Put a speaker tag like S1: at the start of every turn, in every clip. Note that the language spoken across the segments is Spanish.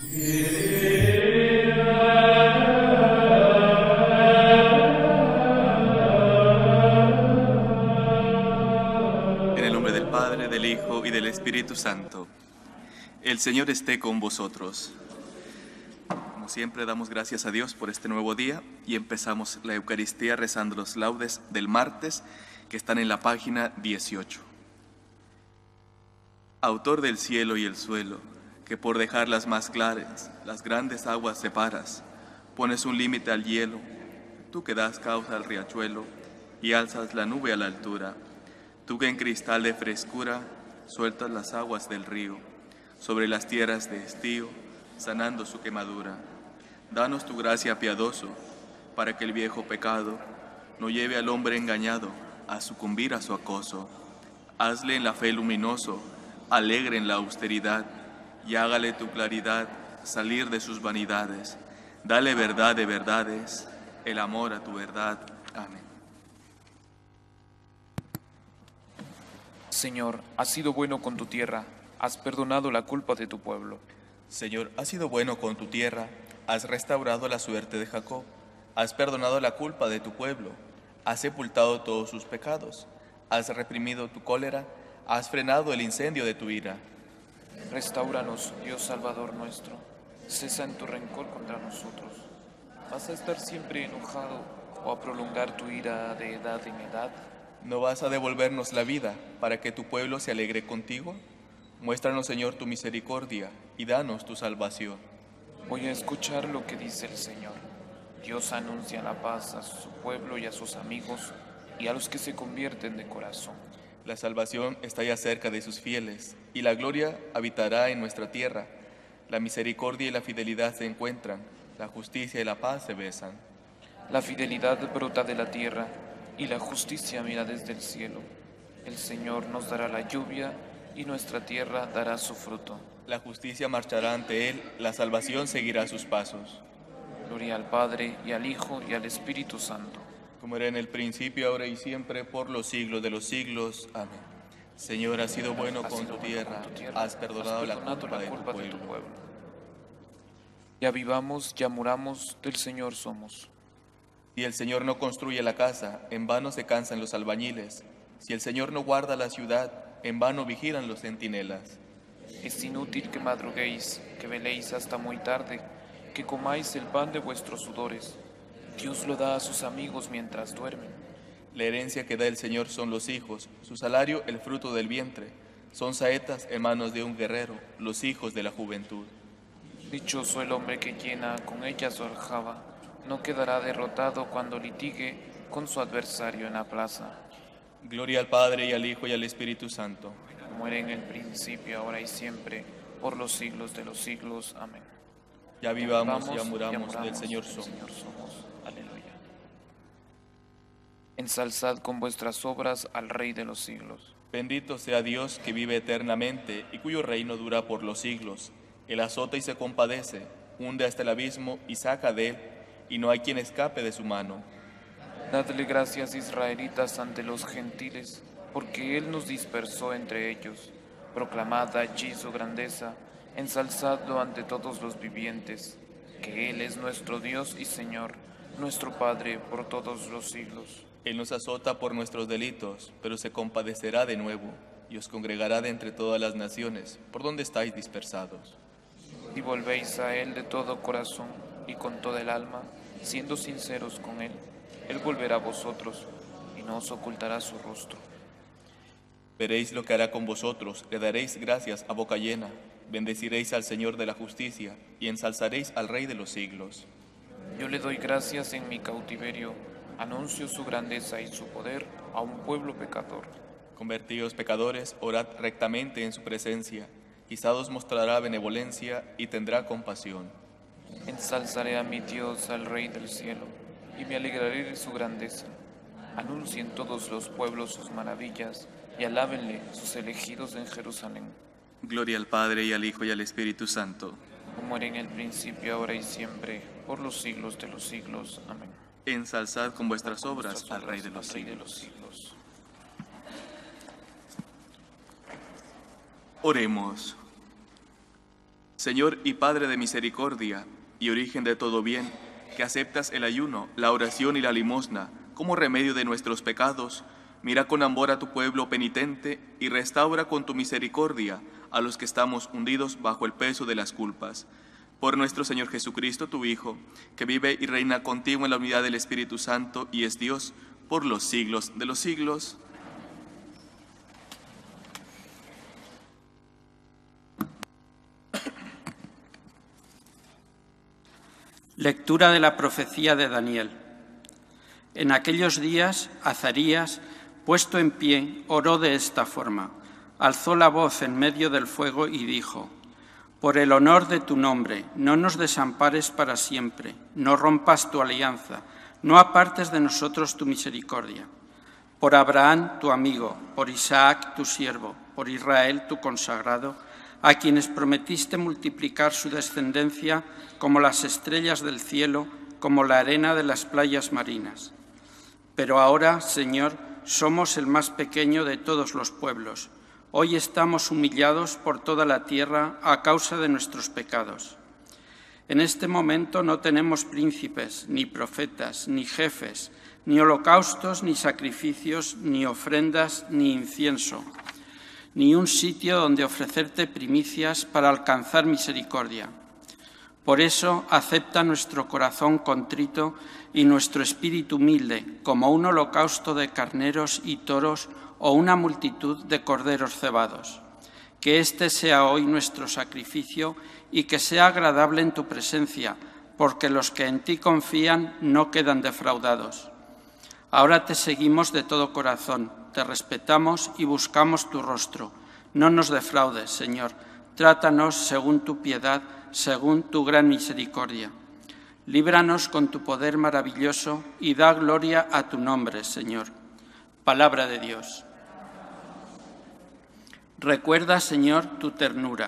S1: En el nombre del Padre, del Hijo y del Espíritu Santo. El Señor esté con vosotros. Como siempre, damos gracias a Dios por este nuevo día y empezamos la Eucaristía rezando los laudes del martes que están en la página 18. Autor del cielo y el suelo, que por dejarlas más claras, las grandes aguas separas, pones un límite al hielo, tú que das causa al riachuelo y alzas la nube a la altura, tú que en cristal de frescura sueltas las aguas del río, sobre las tierras de estío, sanando su quemadura. Danos tu gracia, piadoso, para que el viejo pecado no lleve al hombre engañado a sucumbir a su acoso. Hazle en la fe luminoso, alegre en la austeridad, y hágale tu claridad salir de sus vanidades. Dale verdad de verdades, el amor a tu verdad. Amén.
S2: Señor, has sido bueno con tu tierra, has perdonado la culpa de tu pueblo.
S1: Señor, has sido bueno con tu tierra, has restaurado la suerte de Jacob, has perdonado la culpa de tu pueblo, has sepultado todos sus pecados, has reprimido tu cólera, has frenado el incendio de tu ira.
S2: Restáuranos, Dios Salvador nuestro, cesa en tu rencor contra nosotros. ¿Vas a estar siempre enojado o a prolongar tu ira de edad en edad?
S1: ¿No vas a devolvernos la vida para que tu pueblo se alegre contigo? Muéstranos, Señor, tu misericordia y danos tu salvación.
S2: Voy a escuchar lo que dice el Señor. Dios anuncia la paz a su pueblo y a sus amigos y a los que se convierten de corazón.
S1: La salvación está ya cerca de sus fieles y la gloria habitará en nuestra tierra. La misericordia y la fidelidad se encuentran, la justicia y la paz se besan.
S2: La fidelidad brota de la tierra y la justicia mira desde el cielo. El Señor nos dará la lluvia y nuestra tierra dará su fruto.
S1: La justicia marchará ante él, la salvación seguirá sus pasos.
S2: Gloria al Padre, y al Hijo, y al Espíritu Santo.
S1: Como era en el principio, ahora y siempre, por los siglos de los siglos. Amén. Señor, has sido bueno con tu tierra, has perdonado la culpa de tu pueblo.
S2: Ya vivamos, ya muramos, del Señor somos.
S1: Si el Señor no construye la casa, en vano se cansan los albañiles. Si el Señor no guarda la ciudad, en vano vigilan los centinelas.
S2: Es inútil que madruguéis, que veléis hasta muy tarde, que comáis el pan de vuestros sudores. Dios lo da a sus amigos mientras duermen.
S1: La herencia que da el Señor son los hijos, su salario el fruto del vientre. Son saetas en manos de un guerrero, los hijos de la juventud.
S2: Dichoso el hombre que llena con ella su aljaba, no quedará derrotado cuando litigue con su adversario en la plaza.
S1: Gloria al Padre, y al Hijo, y al Espíritu Santo.
S2: Como era en el principio, ahora y siempre, por los siglos de los siglos. Amén.
S1: Ya vivamos, ya muramos, del Señor somos.
S2: Aleluya. Ensalzad con vuestras obras al Rey de los siglos.
S1: Bendito sea Dios que vive eternamente y cuyo reino dura por los siglos. Él azota y se compadece, hunde hasta el abismo y saca de él, y no hay quien escape de su mano.
S2: Dadle gracias, israelitas, ante los gentiles, porque Él nos dispersó entre ellos. Proclamad allí su grandeza, ensalzadlo ante todos los vivientes, que Él es nuestro Dios y Señor, nuestro Padre por todos los siglos.
S1: Él nos azota por nuestros delitos, pero se compadecerá de nuevo, y os congregará de entre todas las naciones, por donde estáis dispersados.
S2: Y volvéis a Él de todo corazón y con toda el alma, siendo sinceros con Él. Él volverá a vosotros y no os ocultará su rostro.
S1: Veréis lo que hará con vosotros, le daréis gracias a boca llena, bendeciréis al Señor de la justicia y ensalzaréis al Rey de los siglos.
S2: Yo le doy gracias en mi cautiverio, anuncio su grandeza y su poder a un pueblo pecador.
S1: Convertíos pecadores, orad rectamente en su presencia, quizá os mostrará benevolencia y tendrá compasión.
S2: Ensalzaré a mi Dios, al Rey del cielo, y me alegraré de su grandeza. Anuncien todos los pueblos sus maravillas, y alábenle sus elegidos en Jerusalén.
S1: Gloria al Padre, y al Hijo, y al Espíritu Santo.
S2: Como era en el principio, ahora y siempre, por los siglos de los siglos. Amén.
S1: Ensalzad con vuestras obras al Rey de los
S2: siglos.
S1: siglos. Oremos. Señor y Padre de misericordia y origen de todo bien, que aceptas el ayuno, la oración y la limosna como remedio de nuestros pecados, mira con amor a tu pueblo penitente y restaura con tu misericordia a los que estamos hundidos bajo el peso de las culpas. Por nuestro Señor Jesucristo, tu Hijo, que vive y reina contigo en la unidad del Espíritu Santo y es Dios por los siglos de los siglos.
S3: Lectura de la profecía de Daniel. En aquellos días, Azarías, puesto en pie, oró de esta forma. Alzó la voz en medio del fuego y dijo: Por el honor de tu nombre, no nos desampares para siempre, no rompas tu alianza, no apartes de nosotros tu misericordia. Por Abraham, tu amigo, por Isaac, tu siervo, por Israel, tu consagrado, a quienes prometiste multiplicar su descendencia como las estrellas del cielo, como la arena de las playas marinas. Pero ahora, Señor, somos el más pequeño de todos los pueblos. Hoy estamos humillados por toda la tierra a causa de nuestros pecados. En este momento no tenemos príncipes, ni profetas, ni jefes, ni holocaustos, ni sacrificios, ni ofrendas, ni incienso, ni un sitio donde ofrecerte primicias para alcanzar misericordia. Por eso acepta nuestro corazón contrito y nuestro espíritu humilde como un holocausto de carneros y toros o una multitud de corderos cebados. Que este sea hoy nuestro sacrificio y que sea agradable en tu presencia, porque los que en ti confían no quedan defraudados. Ahora te seguimos de todo corazón, te respetamos y buscamos tu rostro. No nos defraudes, Señor. Trátanos según tu piedad, según tu gran misericordia. Líbranos con tu poder maravilloso y da gloria a tu nombre, Señor. Palabra de Dios. Recuerda, Señor, tu ternura.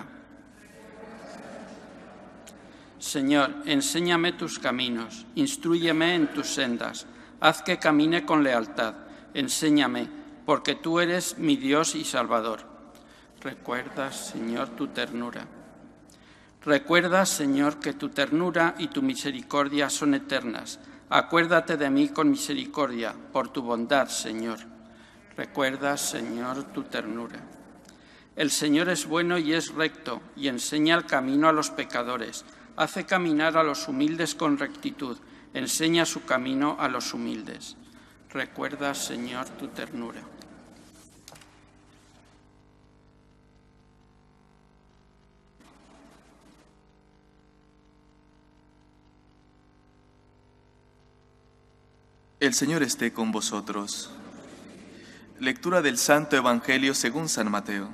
S3: Señor, enséñame tus caminos, instrúyeme en tus sendas, haz que camine con lealtad, enséñame, porque tú eres mi Dios y Salvador. Recuerda, Señor, tu ternura. Recuerda, Señor, que tu ternura y tu misericordia son eternas. Acuérdate de mí con misericordia, por tu bondad, Señor. Recuerda, Señor, tu ternura. El Señor es bueno y es recto, y enseña el camino a los pecadores. Hace caminar a los humildes con rectitud, enseña su camino a los humildes. Recuerda, Señor, tu ternura.
S1: El Señor esté con vosotros. Lectura del Santo Evangelio según San Mateo.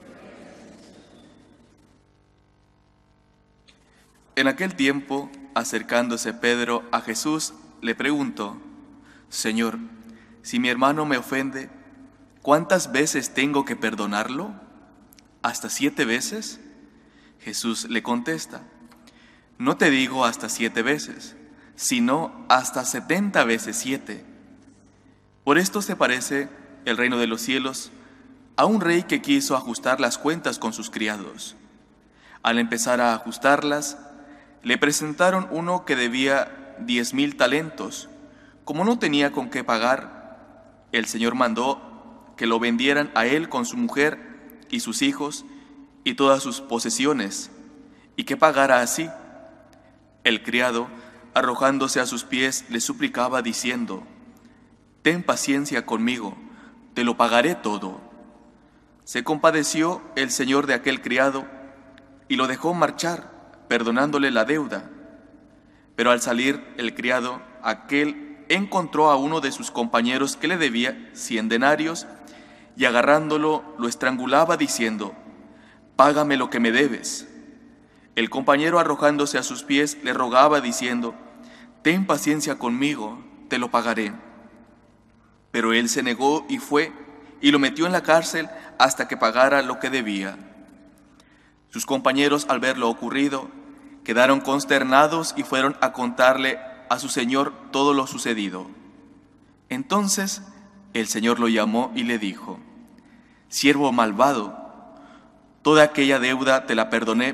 S1: En aquel tiempo, acercándose Pedro a Jesús, le preguntó: Señor, si mi hermano me ofende, ¿cuántas veces tengo que perdonarlo? ¿Hasta 7 veces? Jesús le contesta: No te digo hasta 7 veces, sino hasta 70 veces 7. Por esto se parece el reino de los cielos a un rey que quiso ajustar las cuentas con sus criados. Al empezar a ajustarlas, le presentaron uno que debía 10,000 talentos. Como no tenía con qué pagar, el Señor mandó que lo vendieran a él con su mujer y sus hijos y todas sus posesiones, y que pagara así. El criado, arrojándose a sus pies, le suplicaba diciendo: Ten paciencia conmigo, te lo pagaré todo. Se compadeció el señor de aquel criado y lo dejó marchar, perdonándole la deuda. Pero al salir el criado, aquel encontró a uno de sus compañeros que le debía 100 denarios y agarrándolo lo estrangulaba diciendo: Págame lo que me debes. El compañero, arrojándose a sus pies, le rogaba diciendo: Ten paciencia conmigo, te lo pagaré. Pero él se negó y fue y lo metió en la cárcel hasta que pagara lo que debía. Sus compañeros, al ver lo ocurrido, quedaron consternados y fueron a contarle a su señor todo lo sucedido. Entonces el Señor lo llamó y le dijo: Siervo malvado, toda aquella deuda te la perdoné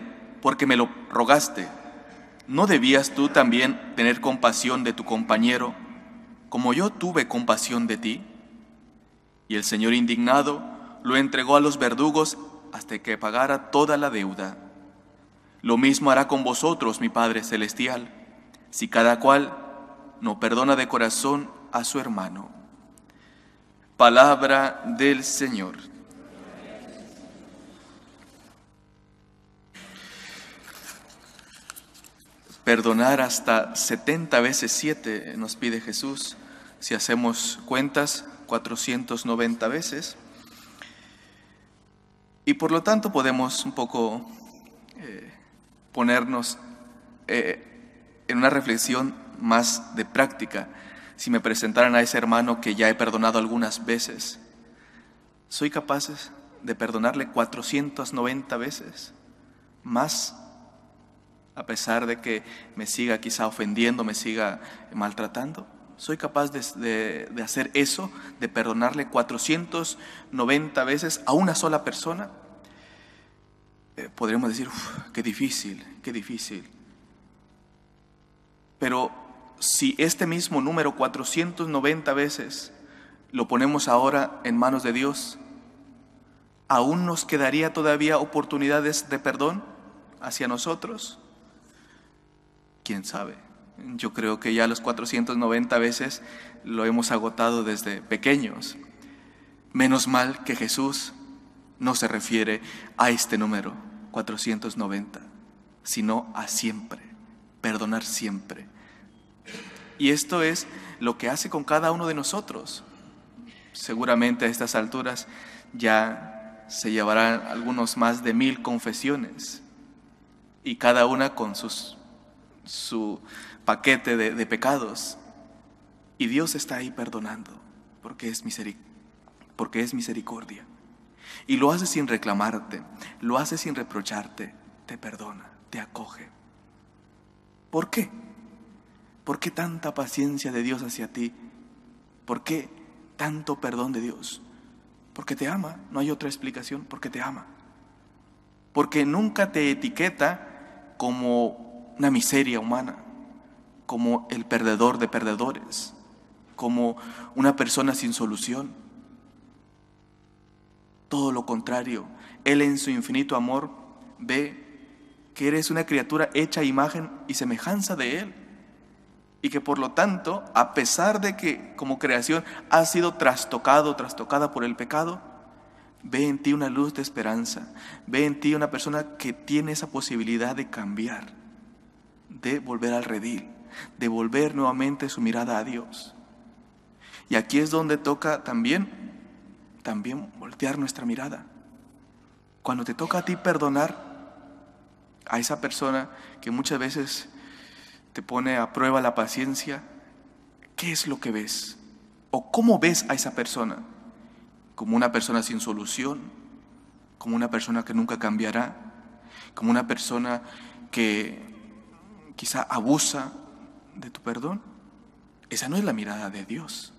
S1: porque me lo rogaste. ¿No debías tú también tener compasión de tu compañero, como yo tuve compasión de ti? Y el Señor, indignado, lo entregó a los verdugos hasta que pagara toda la deuda. Lo mismo hará con vosotros, mi Padre Celestial, si cada cual no perdona de corazón a su hermano. Palabra del Señor. Perdonar hasta 70 veces 7 nos pide Jesús. Si hacemos cuentas, 490 veces. Y por lo tanto podemos un poco ponernos en una reflexión más de práctica. Si me presentaran a ese hermano que ya he perdonado algunas veces, ¿soy capaz de perdonarle 490 veces más? A pesar de que me siga quizá ofendiendo, me siga maltratando, ¿soy capaz de hacer eso, de perdonarle 490 veces a una sola persona? Podríamos decir, qué difícil, qué difícil. Pero si este mismo número, 490 veces, lo ponemos ahora en manos de Dios, ¿aún nos quedaría todavía oportunidades de perdón hacia nosotros? ¿Quién sabe? Yo creo que ya los 490 veces lo hemos agotado desde pequeños. Menos mal que Jesús no se refiere a este número, 490, sino a siempre, perdonar siempre. Y esto es lo que hace con cada uno de nosotros. Seguramente a estas alturas ya se llevarán algunos más de 1000 confesiones, y cada una con su paquete de pecados, y Dios está ahí perdonando porque es misericordia, y lo hace sin reclamarte, lo hace sin reprocharte, te perdona, te acoge. ¿Por qué? ¿Por qué tanta paciencia de Dios hacia ti? ¿Por qué tanto perdón de Dios? Porque te ama, no hay otra explicación, porque te ama, porque nunca te etiqueta como una miseria humana, como el perdedor de perdedores, como una persona sin solución. Todo lo contrario, Él en su infinito amor ve que eres una criatura hecha a imagen y semejanza de Él, y que por lo tanto, a pesar de que como creación has sido trastocada por el pecado, ve en ti una luz de esperanza, ve en ti una persona que tiene esa posibilidad de cambiar, de volver al redil, de volver nuevamente su mirada a Dios. Y aquí es donde toca también voltear nuestra mirada. Cuando te toca a ti perdonar a esa persona que muchas veces te pone a prueba la paciencia, ¿qué es lo que ves? ¿O cómo ves a esa persona? ¿Como una persona sin solución? ¿Como una persona que nunca cambiará? ¿Como una persona que quizá abusa de tu perdón? Esa no es la mirada de Dios.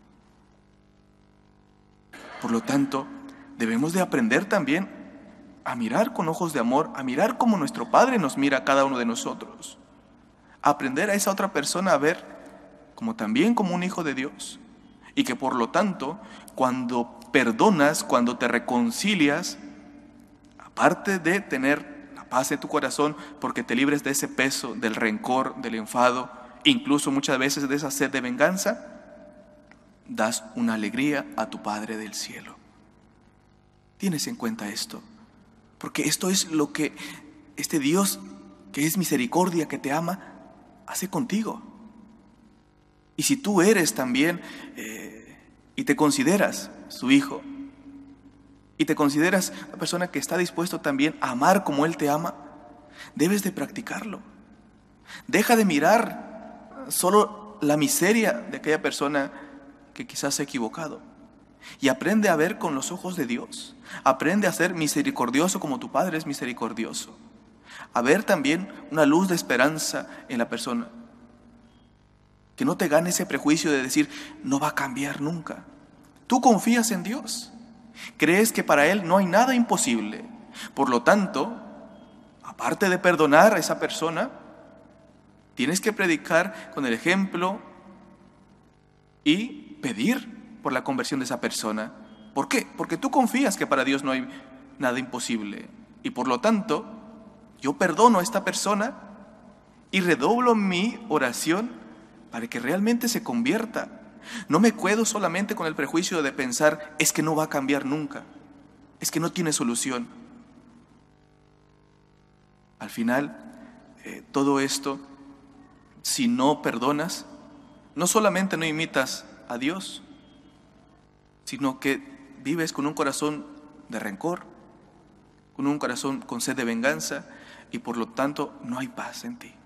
S1: Por lo tanto, debemos de aprender también a mirar con ojos de amor, a mirar como nuestro Padre nos mira a cada uno de nosotros. A aprender a esa otra persona a ver como un hijo de Dios. Y que por lo tanto, cuando perdonas, cuando te reconcilias, aparte de tener la paz en tu corazón, porque te libres de ese peso, del rencor, del enfado, incluso muchas veces de esa sed de venganza, das una alegría a tu Padre del cielo. Tienes en cuenta esto, porque esto es lo que este Dios, que es misericordia, que te ama, hace contigo. Y si tú eres también y te consideras su hijo, y te consideras una persona que está dispuesto también a amar como Él te ama, debes de practicarlo. Deja de mirar solo la miseria de aquella persona que quizás se ha equivocado, y aprende a ver con los ojos de Dios. Aprende a ser misericordioso como tu Padre es misericordioso. A ver también una luz de esperanza en la persona. Que no te gane ese prejuicio de decir, no va a cambiar nunca. Tú confías en Dios. Crees que para Él no hay nada imposible. Por lo tanto, aparte de perdonar a esa persona, tienes que predicar con el ejemplo y pedir por la conversión de esa persona. ¿Por qué? Porque tú confías que para Dios no hay nada imposible. Y por lo tanto, yo perdono a esta persona y redoblo mi oración para que realmente se convierta. No me quedo solamente con el prejuicio de pensar, es que no va a cambiar nunca, es que no tiene solución. Al final, todo esto, si no perdonas, no solamente no imitas a Dios, sino que vives con un corazón de rencor, con un corazón con sed de venganza, y por lo tanto no hay paz en ti.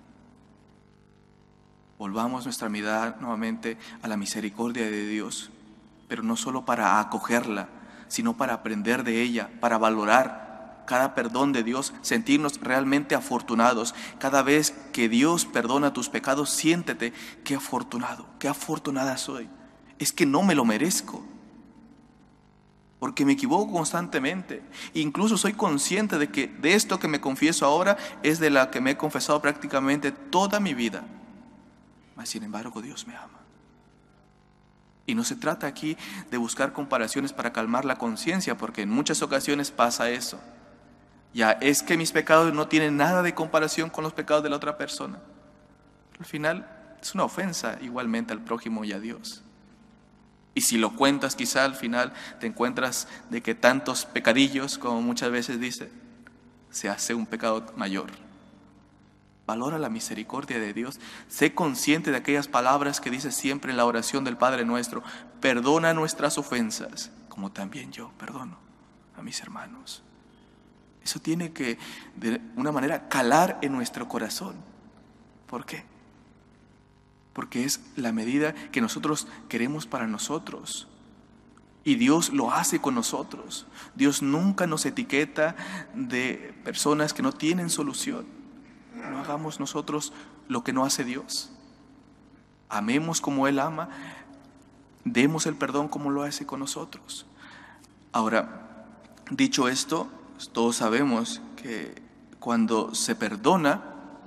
S1: Volvamos nuestra mirada nuevamente a la misericordia de Dios, pero no solo para acogerla, sino para aprender de ella, para valorar cada perdón de Dios, sentirnos realmente afortunados. Cada vez que Dios perdona tus pecados, siéntete, qué afortunado, qué afortunada soy. Es que no me lo merezco, porque me equivoco constantemente. Incluso soy consciente de que de esto que me confieso ahora es de la que me he confesado prácticamente toda mi vida. Mas sin embargo, Dios me ama. Y no se trata aquí de buscar comparaciones para calmar la conciencia, porque en muchas ocasiones pasa eso. Ya es que mis pecados no tienen nada de comparación con los pecados de la otra persona. Al final es una ofensa igualmente al prójimo y a Dios. Y si lo cuentas, quizá al final te encuentras de que tantos pecadillos, como muchas veces dice, se hace un pecado mayor. Valora la misericordia de Dios. Sé consciente de aquellas palabras que dice siempre en la oración del Padre Nuestro. Perdona nuestras ofensas, como también yo perdono a mis hermanos. Eso tiene que, de una manera, calar en nuestro corazón. ¿Por qué? Porque es la medida que nosotros queremos para nosotros. Y Dios lo hace con nosotros. Dios nunca nos etiqueta de personas que no tienen solución. No hagamos nosotros lo que no hace Dios. Amemos como Él ama. Demos el perdón como lo hace con nosotros. Ahora, dicho esto, todos sabemos que cuando se perdona,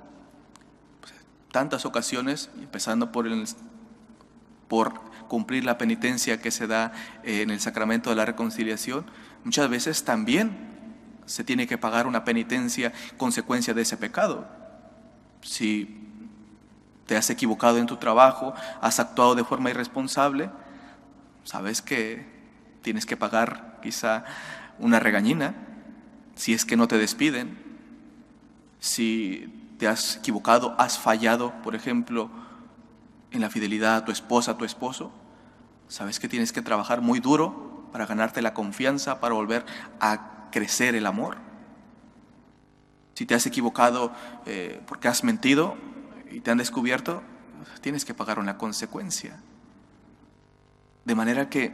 S1: tantas ocasiones, empezando por cumplir la penitencia que se da en el sacramento de la reconciliación, muchas veces también se tiene que pagar una penitencia consecuencia de ese pecado. Si te has equivocado en tu trabajo, has actuado de forma irresponsable, sabes que tienes que pagar quizá una regañina, si es que no te despiden. Si te has equivocado, has fallado, por ejemplo, en la fidelidad a tu esposa, a tu esposo, sabes que tienes que trabajar muy duro para ganarte la confianza, para volver a crecer el amor. Si te has equivocado porque has mentido y te han descubierto, tienes que pagar una consecuencia. De manera que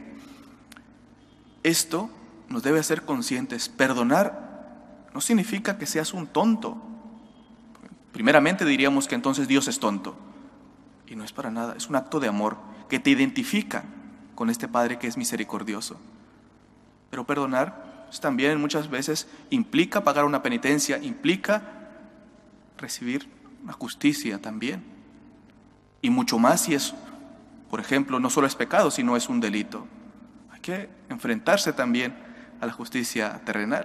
S1: esto nos debe hacer conscientes. Perdonar no significa que seas un tonto. Primeramente diríamos que entonces Dios es tonto. Y no es para nada, es un acto de amor que te identifica con este Padre que es misericordioso. Pero perdonar también muchas veces implica pagar una penitencia, implica recibir una justicia también. Y mucho más si es, por ejemplo, no solo es pecado, sino es un delito. Hay que enfrentarse también a la justicia terrenal.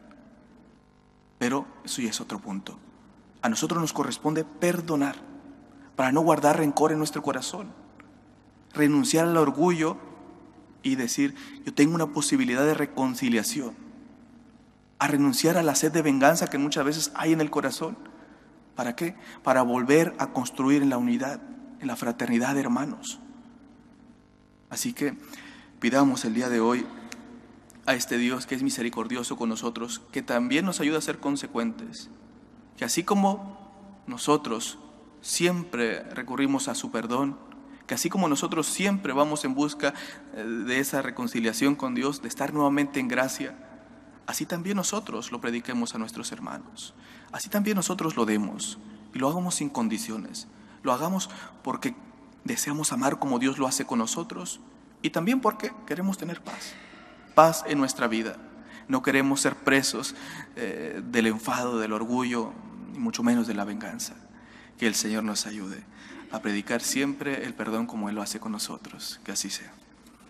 S1: Pero eso ya es otro punto. A nosotros nos corresponde perdonar para no guardar rencor en nuestro corazón. Renunciar al orgullo y decir, yo tengo una posibilidad de reconciliación. A renunciar a la sed de venganza que muchas veces hay en el corazón. ¿Para qué? Para volver a construir en la unidad, en la fraternidad de hermanos. Así que pidamos el día de hoy a este Dios que es misericordioso con nosotros, que también nos ayuda a ser consecuentes. Que así como nosotros siempre recurrimos a su perdón, que así como nosotros siempre vamos en busca de esa reconciliación con Dios, de estar nuevamente en gracia, así también nosotros lo prediquemos a nuestros hermanos. Así también nosotros lo demos y lo hagamos sin condiciones. Lo hagamos porque deseamos amar como Dios lo hace con nosotros y también porque queremos tener paz. Paz en nuestra vida. No queremos ser presos del enfado, del orgullo, y mucho menos de la venganza. Que el Señor nos ayude a predicar siempre el perdón como Él lo hace con nosotros. Que así sea.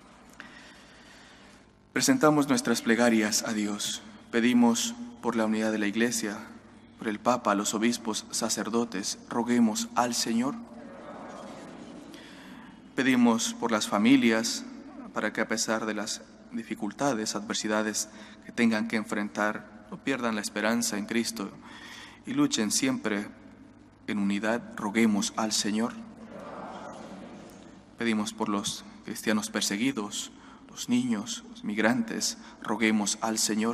S1: Presentamos nuestras plegarias a Dios. Pedimos por la unidad de la Iglesia, por el Papa, los obispos, sacerdotes. Roguemos al Señor. Pedimos por las familias, para que a pesar de las dificultades, adversidades que tengan que enfrentar, no pierdan la esperanza en Cristo y luchen siempre en unidad. Roguemos al Señor. Pedimos por los cristianos perseguidos, los niños, los migrantes. Roguemos al Señor.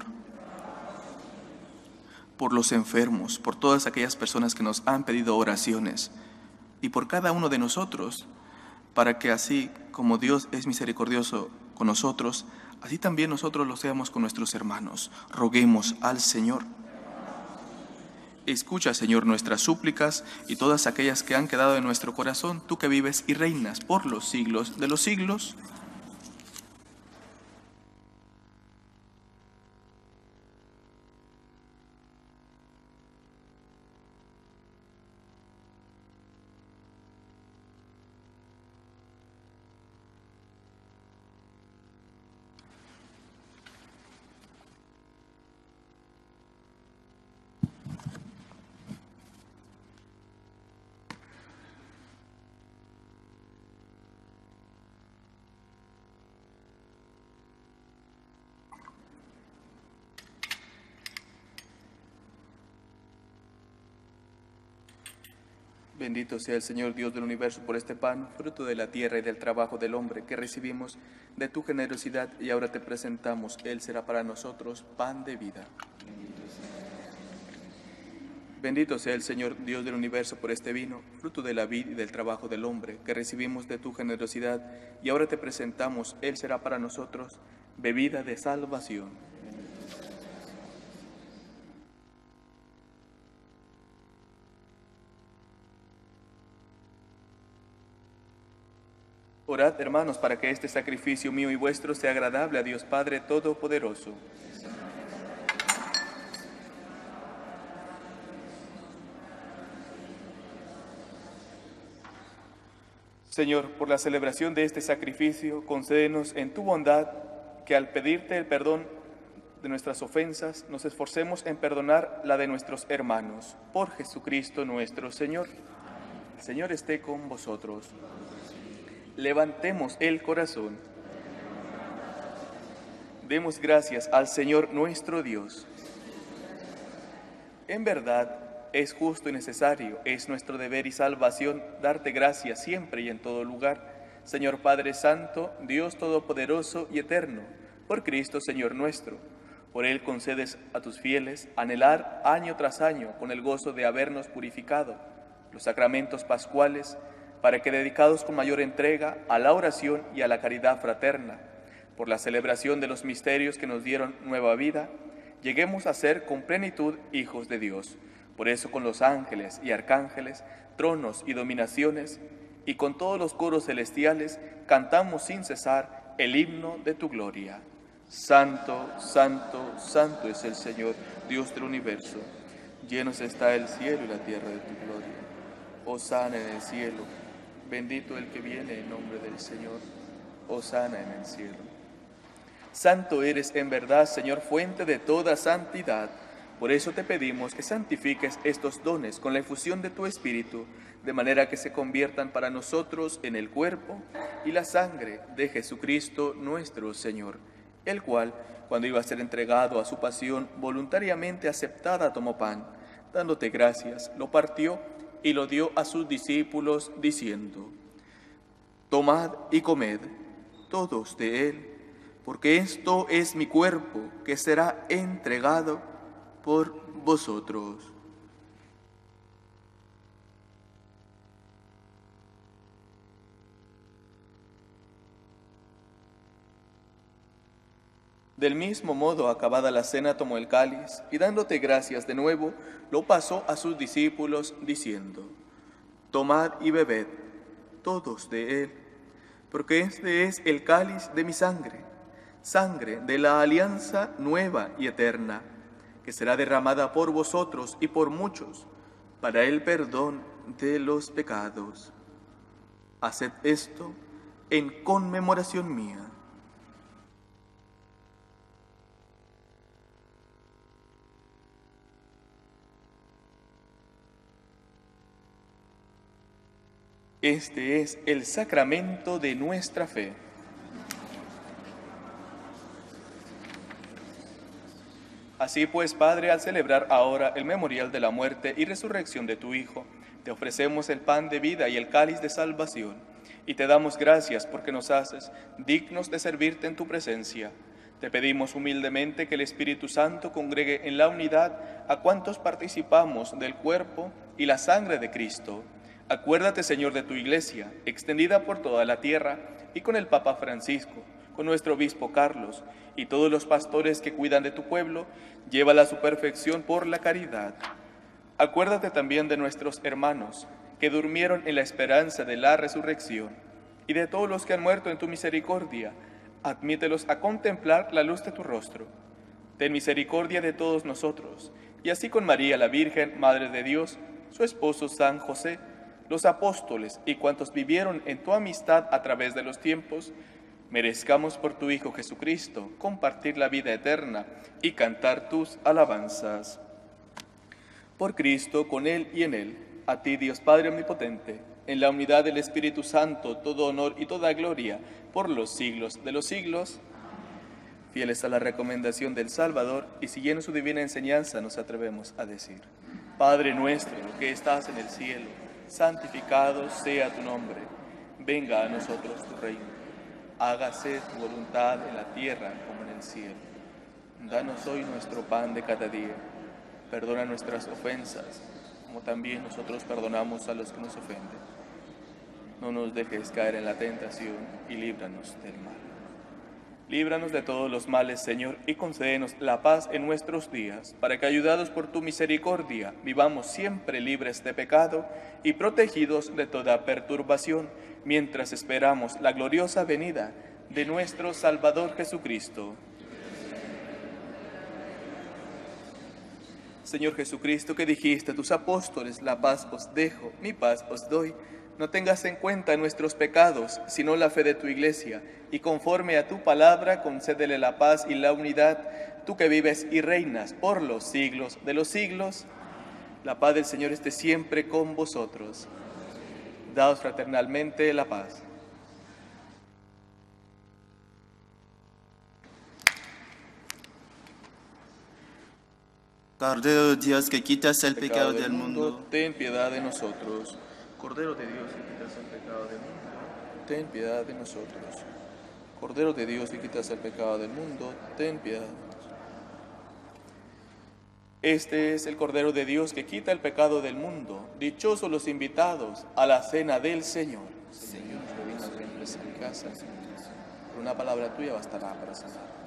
S1: Por los enfermos, por todas aquellas personas que nos han pedido oraciones y por cada uno de nosotros, para que así como Dios es misericordioso con nosotros, así también nosotros lo seamos con nuestros hermanos. Roguemos al Señor. Escucha, Señor, nuestras súplicas y todas aquellas que han quedado en nuestro corazón, tú que vives y reinas por los siglos de los siglos. Bendito sea el Señor Dios del universo por este pan, fruto de la tierra y del trabajo del hombre, que recibimos de tu generosidad y ahora te presentamos. Él será para nosotros pan de vida. Bendito sea el Señor Dios del universo por este vino, fruto de la vid y del trabajo del hombre, que recibimos de tu generosidad y ahora te presentamos. Él será para nosotros bebida de salvación. Orad, hermanos, para que este sacrificio mío y vuestro sea agradable a Dios Padre Todopoderoso. Señor, por la celebración de este sacrificio, concédenos en tu bondad que al pedirte el perdón de nuestras ofensas, nos esforcemos en perdonar la de nuestros hermanos. Por Jesucristo nuestro Señor. El Señor esté con vosotros. Levantemos el corazón. Demos gracias al Señor nuestro Dios. En verdad, es justo y necesario, es nuestro deber y salvación darte gracias siempre y en todo lugar, Señor Padre Santo, Dios Todopoderoso y Eterno, por Cristo Señor nuestro. Por Él concedes a tus fieles anhelar año tras año con el gozo de habernos purificado los sacramentos pascuales, para que dedicados con mayor entrega a la oración y a la caridad fraterna, por la celebración de los misterios que nos dieron nueva vida, lleguemos a ser con plenitud hijos de Dios. Por eso con los ángeles y arcángeles, tronos y dominaciones, y con todos los coros celestiales, cantamos sin cesar el himno de tu gloria. Santo, santo, santo es el Señor, Dios del universo. Llenos está el cielo y la tierra de tu gloria. Hosana en el cielo. Bendito el que viene en nombre del Señor. Hosana en el cielo. Santo eres en verdad, Señor, fuente de toda santidad. Por eso te pedimos que santifiques estos dones con la efusión de tu Espíritu, de manera que se conviertan para nosotros en el cuerpo y la sangre de Jesucristo nuestro Señor, el cual, cuando iba a ser entregado a su pasión, voluntariamente aceptada tomó pan, dándote gracias, lo partió y lo dio a sus discípulos, diciendo: Tomad y comed todos de él, porque esto es mi cuerpo que será entregado por vosotros. Del mismo modo, acabada la cena, tomó el cáliz y dándote gracias de nuevo, lo pasó a sus discípulos, diciendo: Tomad y bebed todos de él, porque este es el cáliz de mi sangre, sangre de la alianza nueva y eterna, que será derramada por vosotros y por muchos para el perdón de los pecados. Haced esto en conmemoración mía. Este es el sacramento de nuestra fe. Así pues, Padre, al celebrar ahora el memorial de la muerte y resurrección de tu Hijo, te ofrecemos el pan de vida y el cáliz de salvación, y te damos gracias porque nos haces dignos de servirte en tu presencia. Te pedimos humildemente que el Espíritu Santo congregue en la unidad a cuantos participamos del cuerpo y la sangre de Cristo. Acuérdate, Señor, de tu Iglesia, extendida por toda la tierra, y con el Papa Francisco, con nuestro obispo Carlos, y todos los pastores que cuidan de tu pueblo, llévala a su perfección por la caridad. Acuérdate también de nuestros hermanos, que durmieron en la esperanza de la resurrección, y de todos los que han muerto en tu misericordia, admítelos a contemplar la luz de tu rostro. Ten misericordia de todos nosotros, y así con María la Virgen, Madre de Dios, su esposo San José, los apóstoles y cuantos vivieron en tu amistad a través de los tiempos, merezcamos por tu Hijo Jesucristo compartir la vida eterna y cantar tus alabanzas. Por Cristo, con Él y en Él, a ti, Dios Padre Omnipotente, en la unidad del Espíritu Santo, todo honor y toda gloria, por los siglos de los siglos. Fieles a la recomendación del Salvador y siguiendo su divina enseñanza, nos atrevemos a decir: Padre nuestro, que estás en el cielo, santificado sea tu nombre. Venga a nosotros tu reino. Hágase tu voluntad en la tierra como en el cielo. Danos hoy nuestro pan de cada día. Perdona nuestras ofensas, como también nosotros perdonamos a los que nos ofenden. No nos dejes caer en la tentación y líbranos del mal. Líbranos de todos los males, Señor, y concédenos la paz en nuestros días, para que, ayudados por tu misericordia, vivamos siempre libres de pecado y protegidos de toda perturbación, mientras esperamos la gloriosa venida de nuestro Salvador Jesucristo. Señor Jesucristo, que dijiste a tus apóstoles: la paz os dejo, mi paz os doy. No tengas en cuenta nuestros pecados, sino la fe de tu Iglesia, y conforme a tu palabra, concédele la paz y la unidad, tú que vives y reinas por los siglos de los siglos. La paz del Señor esté siempre con vosotros. Daos fraternalmente la paz.
S4: Cordero de Dios, que quitas el pecado del mundo,
S1: ten piedad de nosotros. Cordero de Dios, que quitas el pecado del mundo, ten piedad de nosotros. Cordero de Dios, que quitas el pecado del mundo, ten piedad de nosotros. Este es el Cordero de Dios que quita el pecado del mundo. Dichosos los invitados a la cena del Señor. Señor, que vino a mi casa, por una palabra tuya bastará para sanar.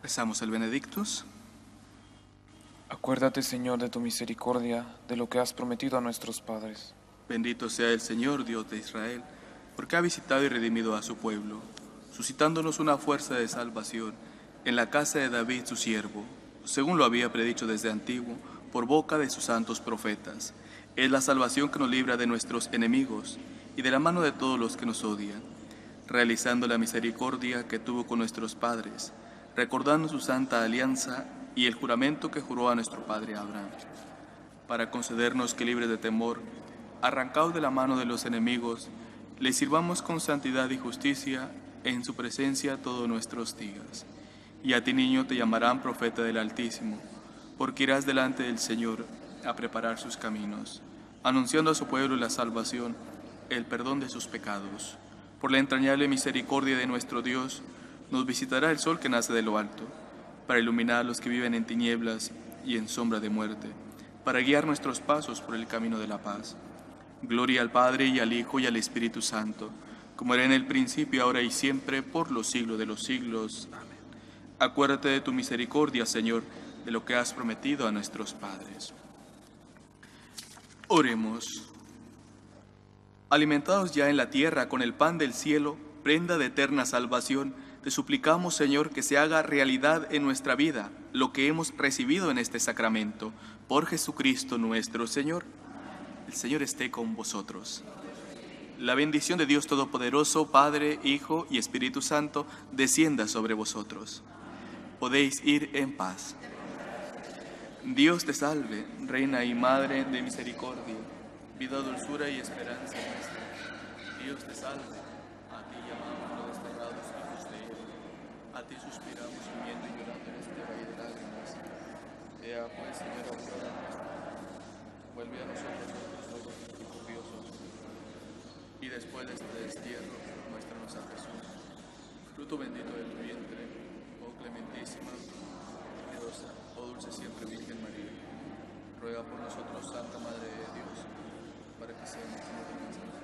S1: Rezamos el Benedictus.
S2: Acuérdate, Señor, de tu misericordia, de lo que has prometido a nuestros padres.
S1: Bendito sea el Señor, Dios de Israel, porque ha visitado y redimido a su pueblo, suscitándonos una fuerza de salvación en la casa de David, su siervo, según lo había predicho desde antiguo, por boca de sus santos profetas. Es la salvación que nos libra de nuestros enemigos y de la mano de todos los que nos odian, realizando la misericordia que tuvo con nuestros padres, recordando su santa alianza y el juramento que juró a nuestro padre Abraham, para concedernos que, libres de temor, arrancados de la mano de los enemigos, le sirvamos con santidad y justicia en su presencia todos nuestros días. Y a ti, niño, te llamarán profeta del Altísimo, porque irás delante del Señor a preparar sus caminos, anunciando a su pueblo la salvación, el perdón de sus pecados. Por la entrañable misericordia de nuestro Dios, nos visitará el sol que nace de lo alto, para iluminar a los que viven en tinieblas y en sombra de muerte, para guiar nuestros pasos por el camino de la paz. Gloria al Padre, y al Hijo, y al Espíritu Santo, como era en el principio, ahora y siempre, por los siglos de los siglos. Amén. Acuérdate de tu misericordia, Señor, de lo que has prometido a nuestros padres. Oremos. Alimentados ya en la tierra con el pan del cielo, prenda de eterna salvación, te suplicamos, Señor, que se haga realidad en nuestra vida lo que hemos recibido en este sacramento. Por Jesucristo nuestro Señor. El Señor esté con vosotros. La bendición de Dios Todopoderoso, Padre, Hijo y Espíritu Santo, descienda sobre vosotros. Podéis ir en paz. Dios te salve, Reina y Madre de misericordia, vida, dulzura y esperanza nuestra. Dios te salve, a ti llamamos los desterrados hijos de Eva, a ti suspiramos gimiendo y llorando en este valle de lágrimas. Ea pues, Señora, aurora nuestra, vuelve a nosotros todos los copiosos, y después de este destierro, muéstranos a Jesús, fruto bendito de tu vientre, oh clementísima, piadosa, oh dulce siempre Virgen María. Ruega por nosotros, Santa Madre de Dios, para que seamos dignos de alcanzar